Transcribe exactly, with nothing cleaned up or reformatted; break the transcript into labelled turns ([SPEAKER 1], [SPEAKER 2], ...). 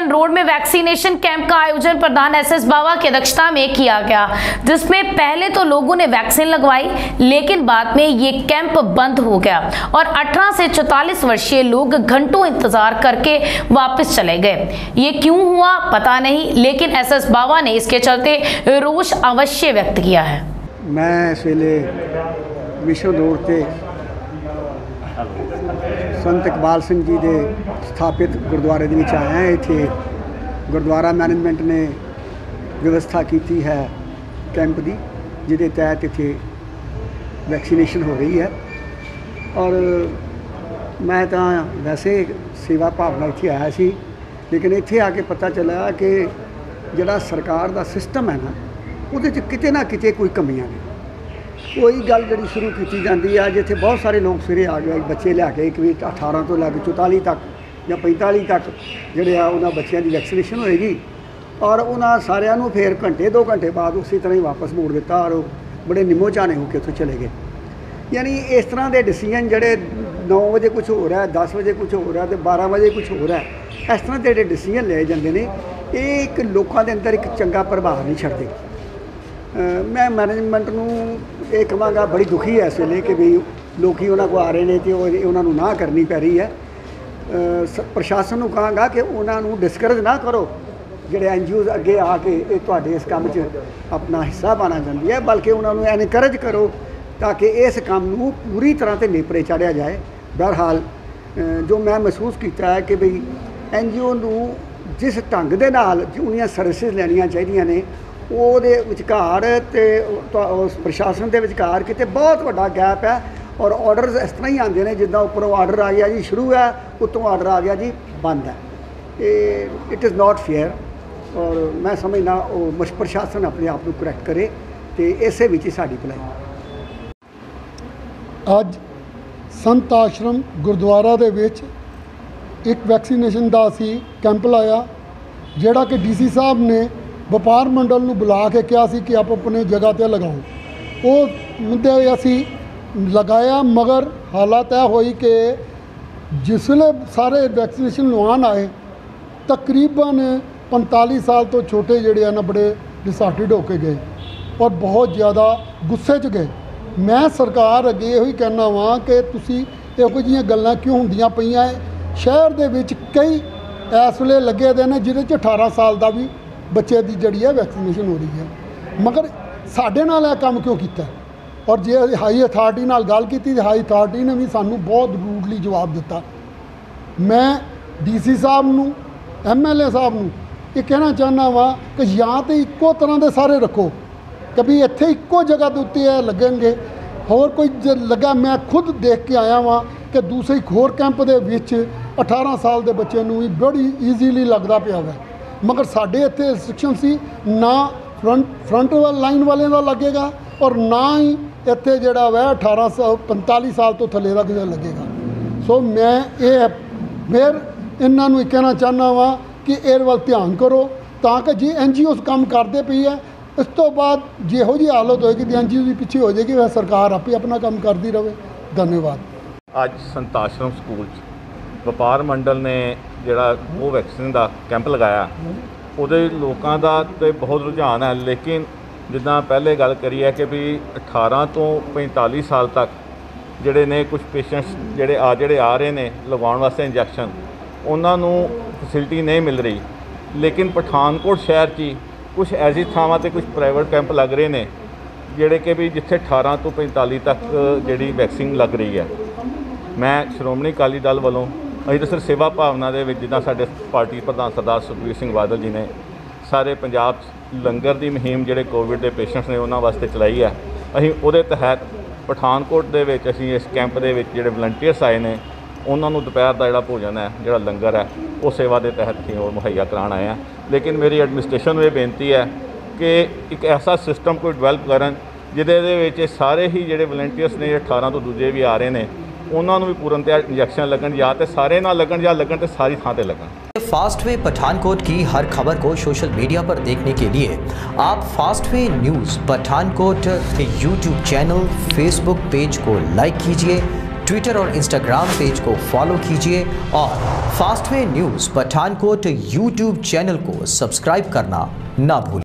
[SPEAKER 1] One road में vaccination camp का आयोजन प्रधान एस एस बावा की अध्यक्षता में किया गया, जिसमें पहले तो लोगों ने वैक्सीन लगवाई, लेकिन बाद में ये कैंप बंद हो गया और अठारह से चौवालीस वर्षीय लोग घंटों इंतजार करके वापस चले गए। ये क्यों हुआ पता नहीं, लेकिन एस एस बावा ने इसके चलते रोष अवश्य व्यक्त किया है।
[SPEAKER 2] मैं इस वेले मिशन रोड से संत इकबाल सिंह जी के स्थापित गुरुद्वारे के विच आया। इत्थे गुरुद्वारा मैनेजमेंट ने व्यवस्था की है कैंप की, जिहदे तहत इत्थे वैक्सीनेशन हो रही है। और मैं तो वैसे सेवा भावना इत्थे आया सी, लेकिन इत्थे आके पता चला कि जिहड़ा सरकार का सिस्टम है ना, उहदे च किते ना किते कोई कमियां ने। कोई गल जी शुरू की जाती है, जिथे बहुत सारे लोग सवेरे आ गए बच्चे लिया के, एक भी अठारह तो लैके चौताली तक या पैंताली तक जोड़े आ उन्होंने बच्चों की वैक्सीनेशन होएगी, और उन्होंने सारिया फिर घंटे दो घंटे बाद उसी तरह ही वापस मोड़ दिता और बड़े निमो झाने होकर उत्थों चले गए। यानी इस तरह के डिसीजन जोड़े नौ बजे कुछ हो रहा है, दस बजे कुछ हो रहा है, तो बारह बजे कुछ हो रहा है, इस तरह के जोड़े डिसीजन ले जाते हैं, ये एक लोगों के अंदर एक चंगा प्रभाव नहीं छड्डदे। मैं मैनेजमेंट नूं ये कहांगा, बड़ी दुखी है इस वेले कि भी लोग उन्होंने को आ रहे हैं तो उन्होंने ना करनी पै रही है। प्रशासन नूं कहांगा कि उन्होंने डिस्करेज ना करो, जोड़े एन जी ओज अगे आके तुहाडे इस काम च अपना हिस्सा पाना चाहती है, बल्कि उन्होंने एनकरेज करो ताकि इस काम नूं पूरी तरह से नेपरे चाढ़िया जाए। बहरहाल जो मैं महसूस किया है कि बई एन जी ओ नूं जिस ढंग दे नाल उन्दियां सर्विसिज लैनियां चाहिदियां ने, ਉਹਦੇ ਵਿਚਕਾਰ ਤੇ ਉਸ ਪ੍ਰਸ਼ਾਸਨ ਦੇ ਵਿਚਕਾਰ ਕਿਤੇ ਬਹੁਤ ਵੱਡਾ ਗੈਪ ਹੈ। ਔਰ ਆਰਡਰਸ ਇਸ ਤਰ੍ਹਾਂ ਹੀ ਆਉਂਦੇ ਨੇ ਜਿੱਦਾਂ ਉੱਪਰੋਂ ਆਰਡਰ ਆ ਗਿਆ ਜੀ ਸ਼ੁਰੂ ਹੈ, ਉੱਤੋਂ ਆਰਡਰ ਆ ਗਿਆ ਜੀ ਬੰਦ ਹੈ। ਇਹ ਇਟ ਇਜ਼ ਨਾਟ ਫੇਅਰ, ਔਰ ਮੈਂ ਸਮਝਦਾ ਉਹ ਮੁਸ਼ ਪ੍ਰਸ਼ਾਸਨ ਆਪਣੇ ਆਪ ਨੂੰ ਕਰੈਕਟ ਕਰੇ ਤੇ ਇਸੇ ਵਿੱਚ ਹੀ ਸਾਡੀ ਭਲਾਈ।
[SPEAKER 3] ਅੱਜ ਸੰਤ ਆਸ਼ਰਮ ਗੁਰਦੁਆਰਾ ਦੇ ਵਿੱਚ ਇੱਕ ਵੈਕਸੀਨੇਸ਼ਨ ਦਾ ਅਸੀਂ ਕੈਂਪ ਲਾਇਆ, ਜਿਹੜਾ ਕਿ ਡੀ ਸੀ ਸਾਹਿਬ ਨੇ ਵਪਾਰ ਮੰਡਲ ਨੂੰ ਬੁਲਾ ਕੇ ਕਿਹਾ ਸੀ ਕਿ ਆਪ ਆਪਣੇ ਜਗ੍ਹਾ 'ਤੇ ਲਗਾਓ। ਉਹ ਮੁੱਦੇ ਅਸੀਂ ਲਗਾਇਆ, ਮਗਰ ਹਾਲਤ ਇਹ ਹੋਈ ਕਿ ਜਿਸਲੇ ਸਾਰੇ ਵੈਕਸੀਨੇਸ਼ਨ ਲਵਾਉਣ ਆਏ, ਤਕਰੀਬਨ ਪੰਤਾਲੀ ਸਾਲ ਤੋਂ ਛੋਟੇ ਜਿਹੜੇ ਆ ਨਾ ਬੜੇ ਡਿਸਹਾਰਟਡ ਹੋ ਕੇ ਗਏ ਔਰ ਬਹੁਤ ਜ਼ਿਆਦਾ ਗੁੱਸੇ 'ਚ ਗਏ। ਮੈਂ ਸਰਕਾਰ ਅੱਗੇ ਇਹੋ ਹੀ ਕਹਿਣਾ ਵਾਂ ਕਿ ਤੁਸੀਂ ਇਹੋ ਜਿਹੀਆਂ ਗੱਲਾਂ ਕਿਉਂ ਹੁੰਦੀਆਂ ਪਈਆਂ ਹੈ। ਸ਼ਹਿਰ ਦੇ ਵਿੱਚ ਕਈ ਇਸ ਵੇਲੇ ਲੱਗੇ ਦੇ ਨੇ ਜਿਹਦੇ 'ਚ ਅਠਾਰਾਂ ਸਾਲ ਦਾ ਵੀ ਬੱਚੇ ਦੀ ਜਿਹੜੀ ਹੈ ਵੈਕਸੀਨੇਸ਼ਨ ਹੋ ਰਹੀ ਹੈ, ਮਗਰ ਸਾਡੇ ਨਾਲ ਇਹ ਕੰਮ ਕਿਉਂ ਕੀਤਾ? ਔਰ ਜੇ ਹਾਈ ਅਥਾਰਟੀ ਨਾਲ ਗੱਲ ਕੀਤੀ ਤਾਂ ਹਾਈ ਅਥਾਰਟੀ ਨੇ ਵੀ ਸਾਨੂੰ ਬਹੁਤ ਰੂਡਲੀ ਜਵਾਬ ਦਿੱਤਾ। ਮੈਂ ਡੀ ਸੀ ਸਾਹਿਬ ਨੂੰ, ਐਮ ਐਲ ਏ ਸਾਹਿਬ ਨੂੰ ਇਹ ਕਹਿਣਾ ਚਾਹੁੰਦਾ ਵਾਂ ਕਿ ਜਾਂ ਤਾਂ ਇੱਕੋ ਤਰ੍ਹਾਂ ਦੇ ਸਾਰੇ ਰੱਖੋ, ਕभी ਇੱਥੇ ਇੱਕੋ ਜਗ੍ਹਾ ਦੇ ਉੱਤੇ ਇਹ ਲੱਗਣਗੇ, ਹੋਰ ਕੋਈ ਜ ਲੱਗਾ। ਮੈਂ ਖੁਦ ਦੇਖ ਕੇ ਆਇਆ ਵਾਂ ਕਿ ਦੂਸਰੇ ਇੱਕ ਹੋਰ ਕੈਂਪ ਦੇ ਵਿੱਚ ਅਠਾਰਾਂ ਸਾਲ ਦੇ ਬੱਚੇ ਨੂੰ ਵੀ ਬੜੀ ਈਜ਼ੀਲੀ ਲੱਗਦਾ ਪਿਆ ਵਾ, मगर साढ़े इतने रिस्ट्रिक्शन सी ना फ्रंट फ्रंट लाइन वाले का लगेगा और ना ही इतने जोड़ा वह अठारह सौ पंताली साल तो थले का किसी लगेगा। सो मैं ये फिर इन्हों कहना चाहना वा कि इस वाल ध्यान करो, ताकि जी एन जी ओ काम करते पई है, इस तो बाद जो जी हालत होएगी तो एन जी ओ भी पीछे हो जाएगी, वह सरकार आपे अपना काम करती रहे। धन्यवाद।
[SPEAKER 4] अज संत आश्रम स्कूल ਵਪਾਰ ਮੰਡਲ ਨੇ ਜਿਹੜਾ ਉਹ ਵੈਕਸੀਨ ਦਾ ਕੈਂਪ ਲਗਾਇਆ, ਉਹਦੇ ਲੋਕਾਂ ਦਾ ਤੇ ਬਹੁਤ ਰੁਝਾਨ ਹੈ। ਲੇਕਿਨ ਜਿੱਦਾਂ ਪਹਿਲੇ ਗੱਲ ਕਰੀ ਹੈ ਕਿ ਵੀ ਅਠਾਰਾਂ ਤੋਂ ਪੈਂਤਾਲੀ ਸਾਲ ਤੱਕ ਜਿਹੜੇ ਨੇ ਕੁਝ ਪੇਸ਼ੈਂਟਸ ਜਿਹੜੇ ਆ ਜਿਹੜੇ ਆ ਰਹੇ ਨੇ ਲਗਵਾਉਣ ਵਾਸਤੇ ਇੰਜੈਕਸ਼ਨ, ਉਹਨਾਂ ਨੂੰ ਫੈਸਿਲਿਟੀ ਨਹੀਂ ਮਿਲ ਰਹੀ। ਲੇਕਿਨ ਪਠਾਨਕੋਟ ਸ਼ਹਿਰ 'ਚ ਹੀ ਕੁਝ ਐਸੀ ਥਾਵਾਂ 'ਤੇ ਕੁਝ ਪ੍ਰਾਈਵੇਟ ਕੈਂਪ ਲੱਗ ਰਹੇ ਨੇ ਜਿਹੜੇ ਕਿ ਵੀ ਜਿੱਥੇ ਅਠਾਰਾਂ ਤੋਂ ਪੈਂਤਾਲੀ ਤੱਕ ਜਿਹੜੀ ਵੈਕਸੀਨ ਲੱਗ ਰਹੀ ਹੈ। ਮੈਂ ਸ਼੍ਰੋਮਣੀ ਅਕਾਲੀ ਦਲ ਵੱਲੋਂ ਅਸੀਂ ਤਾਂ ਸਿਰ ਸੇਵਾ ਭਾਵਨਾ ਦੇ ਵਿੱਚ, ਜਿੱਦਾਂ ਸਾਡੇ ਪਾਰਟੀ ਪ੍ਰਧਾਨ ਸਰਦਾਰ ਸੁਖਬੀਰ ਸਿੰਘ ਬਾਦਲ ਜੀ ਨੇ ਸਾਰੇ ਪੰਜਾਬ 'ਚ ਲੰਗਰ ਦੀ ਮੁਹਿੰਮ ਜਿਹੜੇ ਕੋਵਿਡ ਦੇ ਪੇਸ਼ੈਂਟਸ ਨੇ ਉਹਨਾਂ ਵਾਸਤੇ ਚਲਾਈ ਹੈ, ਅਸੀਂ ਉਹਦੇ ਤਹਿਤ ਪਠਾਨਕੋਟ ਦੇ ਵਿੱਚ ਅਸੀਂ ਇਸ ਕੈਂਪ ਦੇ ਵਿੱਚ ਜਿਹੜੇ ਵਲੰਟੀਅਰਸ ਆਏ ਨੇ ਉਹਨਾਂ ਨੂੰ ਦੁਪਹਿਰ ਦਾ ਜਿਹੜਾ ਭੋਜਨ ਹੈ, ਜਿਹੜਾ ਲੰਗਰ ਹੈ, ਉਹ ਸੇਵਾ ਦੇ ਤਹਿਤ ਅਸੀਂ ਉਹ ਮੁਹੱਈਆ ਕਰਾਉਣ ਆਏ ਹਾਂ। ਲੇਕਿਨ ਮੇਰੀ ਐਡਮਿਨਿਸਟ੍ਰੇਸ਼ਨ ਨੂੰ ਇਹ ਬੇਨਤੀ ਹੈ ਕਿ ਇੱਕ ਐਸਾ ਸਿਸਟਮ ਕੋਈ ਡਿਵੈਲਪ ਕਰਨ ਜਿਹਦੇ ਦੇ ਵਿੱਚ ਸਾਰੇ ਹੀ ਜਿਹੜੇ ਵਲੰਟੀਅਰਸ ਨੇ ਅਠਾਰਾਂ ਤੋਂ ਦੂਜੇ ਵੀ ਆ ਰਹੇ ਨੇ उन्होंने भी पूर्ण तैयार इंजेक्शन लगन, या तो सारे ना लगन या लगन तो सारी थां ते लगन।
[SPEAKER 5] फास्ट वे पठानकोट की हर खबर को सोशल मीडिया पर देखने के लिए आप Fastway news Pathankot YouTube channel, Facebook page को लाइक कीजिए, ट्विटर और इंस्टाग्राम पेज को फॉलो कीजिए और Fastway news Pathankot YouTube channel को सब्सक्राइब करना ना भूलिए।